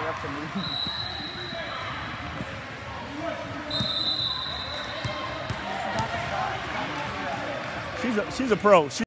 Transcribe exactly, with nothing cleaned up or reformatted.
up to me. She's a, she's a pro. She